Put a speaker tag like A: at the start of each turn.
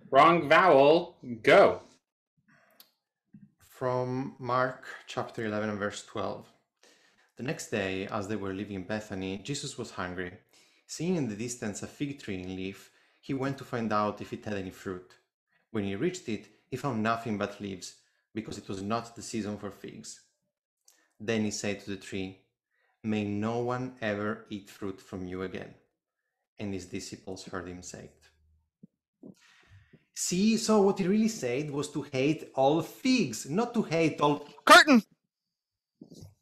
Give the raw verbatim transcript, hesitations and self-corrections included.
A: Wrong vowel, go.
B: From Mark chapter eleven and verse twelve. The next day, as they were leaving Bethany, Jesus was hungry. Seeing in the distance a fig tree in leaf, he went to find out if it had any fruit. When he reached it, he found nothing but leaves, because it was not the season for figs. Then he said to the tree, "May no one ever eat fruit from you again." And his disciples heard him say it. See, so what he really said was to hate all figs, not to hate all...
C: Curtain!